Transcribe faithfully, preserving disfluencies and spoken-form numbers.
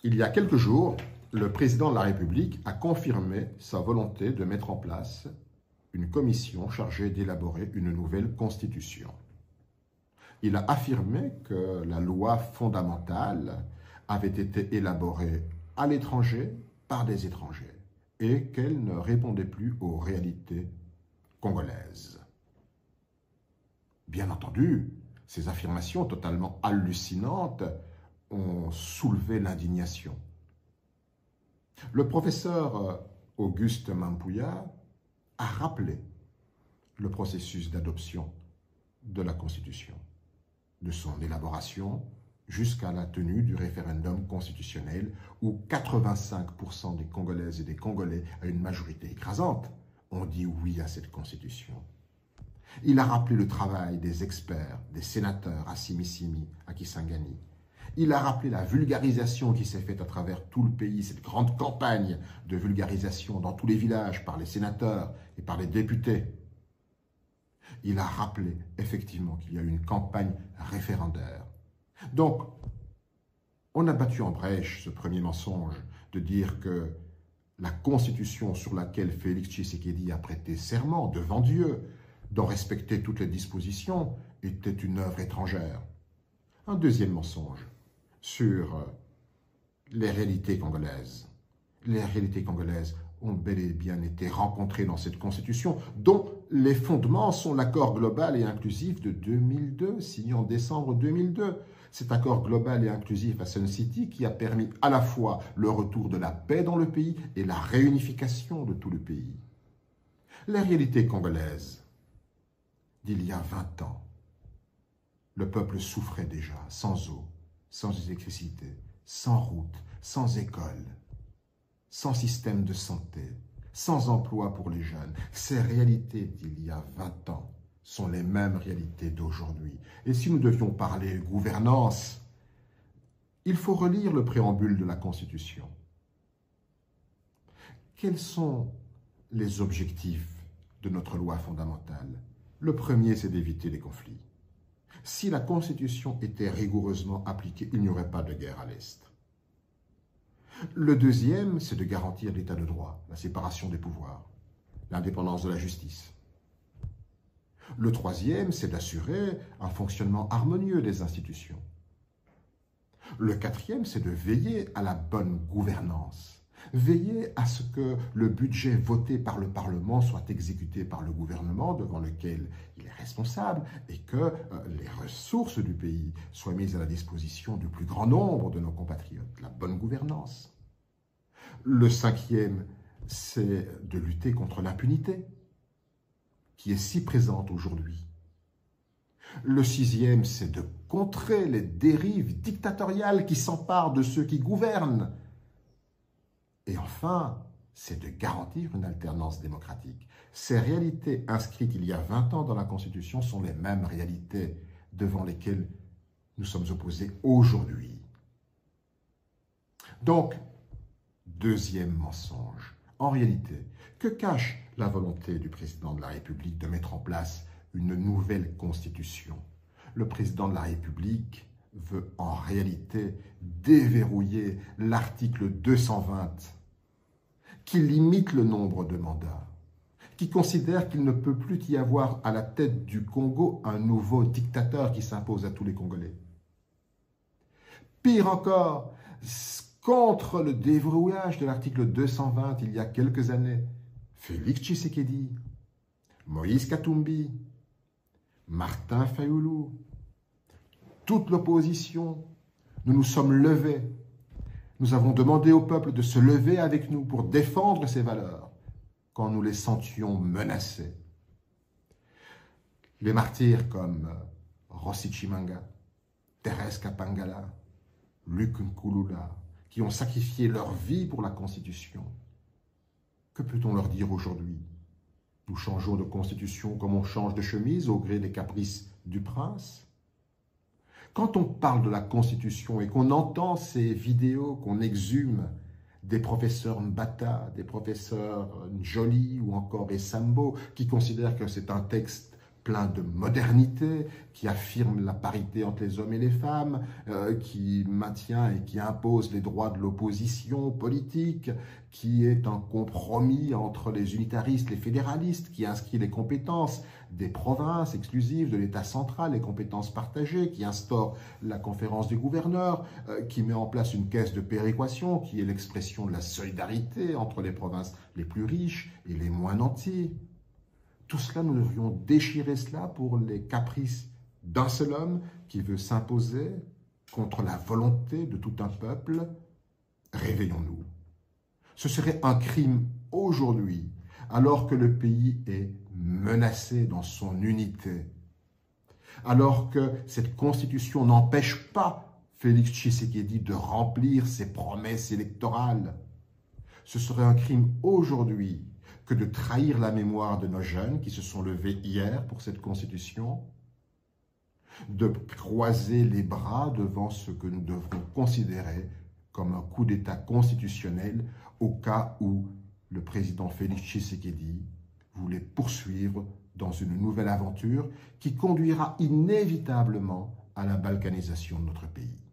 Il y a quelques jours, le président de la République a confirmé sa volonté de mettre en place une commission chargée d'élaborer une nouvelle constitution. Il a affirmé que la loi fondamentale avait été élaborée à l'étranger par des étrangers et qu'elle ne répondait plus aux réalités congolaises. Bien entendu, ces affirmations totalement hallucinantes ont soulevé l'indignation. Le professeur Auguste Mampouya a rappelé le processus d'adoption de la Constitution, de son élaboration jusqu'à la tenue du référendum constitutionnel où quatre-vingt-cinq pour cent des Congolaises et des Congolais, à une majorité écrasante, ont dit oui à cette Constitution. Il a rappelé le travail des experts, des sénateurs à Simissimi, à Kisangani. Il a rappelé la vulgarisation qui s'est faite à travers tout le pays, cette grande campagne de vulgarisation dans tous les villages par les sénateurs et par les députés. Il a rappelé effectivement qu'il y a eu une campagne référendaire. Donc, on a battu en brèche ce premier mensonge de dire que la Constitution sur laquelle Félix Tshisekedi a prêté serment devant Dieu, d'en respecter toutes les dispositions, était une œuvre étrangère. Un deuxième mensonge sur les réalités congolaises. Les réalités congolaises ont bel et bien été rencontrées dans cette Constitution, dont les fondements sont l'accord global et inclusif de deux mille deux, signé en décembre deux mille deux. Cet accord global et inclusif à Sun City qui a permis à la fois le retour de la paix dans le pays et la réunification de tout le pays. Les réalités congolaises d'il y a vingt ans. Le peuple souffrait déjà, sans eau, sans électricité, sans route, sans école, sans système de santé, sans emploi pour les jeunes. Ces réalités d'il y a vingt ans sont les mêmes réalités d'aujourd'hui. Et si nous devions parler gouvernance, il faut relire le préambule de la Constitution. Quels sont les objectifs de notre loi fondamentale? Le premier, c'est d'éviter les conflits. Si la Constitution était rigoureusement appliquée, il n'y aurait pas de guerre à l'Est. Le deuxième, c'est de garantir l'état de droit, la séparation des pouvoirs, l'indépendance de la justice. Le troisième, c'est d'assurer un fonctionnement harmonieux des institutions. Le quatrième, c'est de veiller à la bonne gouvernance. Veiller à ce que le budget voté par le Parlement soit exécuté par le gouvernement devant lequel il est responsable et que euh, les ressources du pays soient mises à la disposition du plus grand nombre de nos compatriotes. La bonne gouvernance. Le cinquième, c'est de lutter contre l'impunité qui est si présente aujourd'hui. Le sixième, c'est de contrer les dérives dictatoriales qui s'emparent de ceux qui gouvernent. Et enfin, c'est de garantir une alternance démocratique. Ces réalités inscrites il y a vingt ans dans la Constitution sont les mêmes réalités devant lesquelles nous sommes opposés aujourd'hui. Donc, deuxième mensonge. En réalité, que cache la volonté du président de la République de mettre en place une nouvelle Constitution? Le président de la République veut en réalité déverrouiller l'article deux cent vingt qui limite le nombre de mandats, qui considère qu'il ne peut plus y avoir à la tête du Congo un nouveau dictateur qui s'impose à tous les Congolais. Pire encore, contre le déverrouillage de l'article deux cent vingt il y a quelques années, Félix Tshisekedi, Moïse Katumbi, Martin Fayulu, toute l'opposition, nous nous sommes levés. Nous avons demandé au peuple de se lever avec nous pour défendre ses valeurs quand nous les sentions menacées. Les martyrs comme Rossi Chimanga, Thérèse Kapangala, Luc Nkulula, qui ont sacrifié leur vie pour la Constitution. Que peut-on leur dire aujourd'hui? Nous changeons de Constitution comme on change de chemise au gré des caprices du prince? Quand on parle de la Constitution et qu'on entend ces vidéos qu'on exhume des professeurs Mbata, des professeurs Njoli ou encore Essambo, qui considèrent que c'est un texte plein de modernité, qui affirme la parité entre les hommes et les femmes, euh, qui maintient et qui impose les droits de l'opposition politique, qui est un compromis entre les unitaristes et les fédéralistes, qui inscrit les compétences des provinces exclusives de l'État central, les compétences partagées, qui instaure la conférence des gouverneurs, euh, qui met en place une caisse de péréquation, qui est l'expression de la solidarité entre les provinces les plus riches et les moins nantis. Tout cela, nous devrions déchirer cela pour les caprices d'un seul homme qui veut s'imposer contre la volonté de tout un peuple. Réveillons-nous. Ce serait un crime aujourd'hui, alors que le pays est menacé dans son unité, alors que cette constitution n'empêche pas Félix Tshisekedi de remplir ses promesses électorales. Ce serait un crime aujourd'hui que de trahir la mémoire de nos jeunes qui se sont levés hier pour cette constitution, de croiser les bras devant ce que nous devrons considérer comme un coup d'État constitutionnel au cas où le président Félix Tshisekedi voulait poursuivre dans une nouvelle aventure qui conduira inévitablement à la balkanisation de notre pays.